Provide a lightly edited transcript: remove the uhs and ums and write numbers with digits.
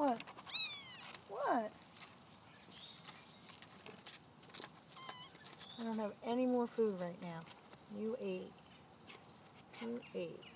What? What? I don't have any more food right now. You ate. You ate.